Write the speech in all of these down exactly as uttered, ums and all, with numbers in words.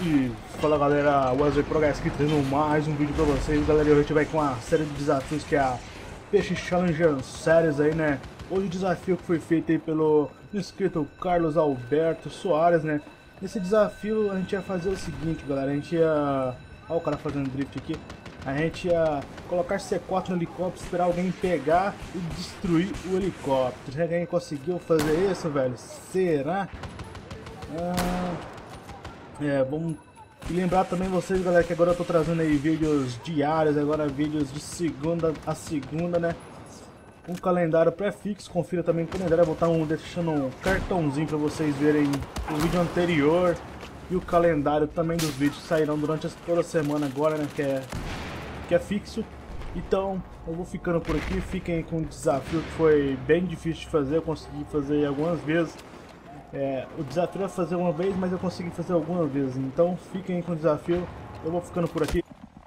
E fala galera, Wesley Pro aqui trazendo mais um vídeo pra vocês. Galera, hoje a gente vai com uma série de desafios que é a Peixe Challenger Series aí, né? Hoje o desafio que foi feito aí pelo inscrito Carlos Alberto Soares, né? Nesse desafio a gente ia fazer o seguinte, galera, a gente ia... Olha o cara fazendo drift aqui. A gente ia colocar C quatro no helicóptero, esperar alguém pegar e destruir o helicóptero. Será que alguém conseguiu fazer isso, velho? Será? Ah... É, vamos e lembrar também vocês, galera, que agora eu tô trazendo aí vídeos diários, agora vídeos de segunda a segunda, né? Um calendário pré-fixo, confira também o calendário, vou botar um, deixando um cartãozinho pra vocês verem o vídeo anterior e o calendário também dos vídeos sairão durante toda a semana agora, né? Que é, que é fixo. Então, eu vou ficando por aqui, fiquem com o desafio que foi bem difícil de fazer, eu consegui fazer algumas vezes. É, o desafio é fazer uma vez, mas eu consegui fazer algumas vezes. Então fiquem aí com o desafio. Eu vou ficando por aqui.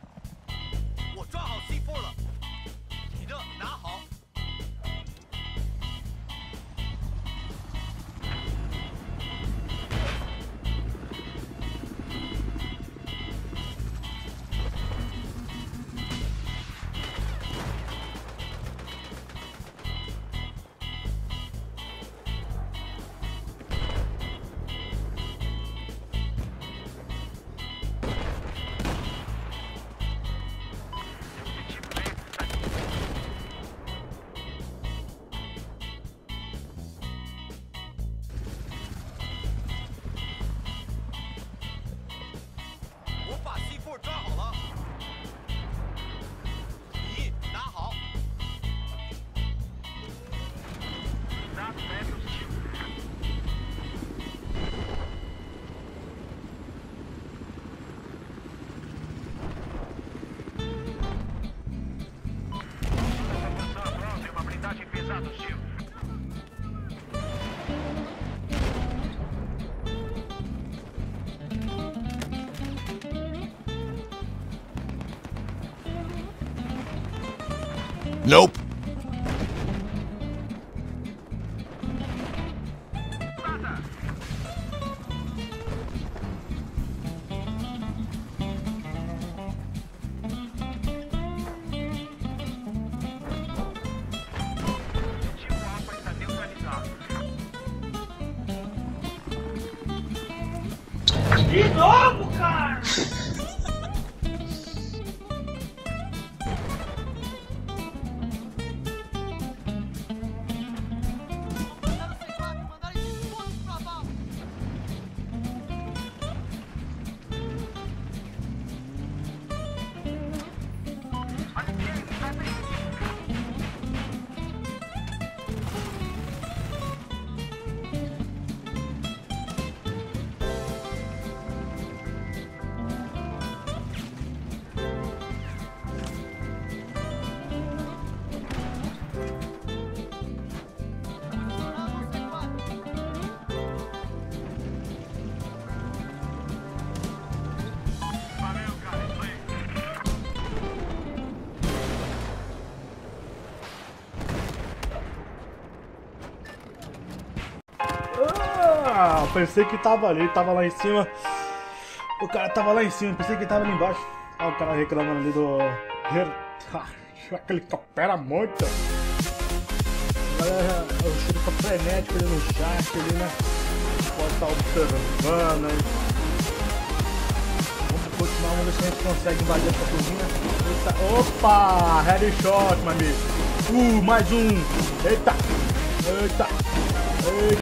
Nope. De novo, cara! Ah, pensei que tava ali, tava lá em cima. O cara tava lá em cima, pensei que tava ali embaixo. Olha o cara reclamando ali do... Aquele capera muito. Galera, o cheiro tá frenético ali no chat ali, né? Pode estar observando aí. Vamos continuar, vamos ver se a gente consegue invadir essa cozinha. Eita. Opa! Headshot, meu amigo. Uh, mais um. Eita. Eita. Eita.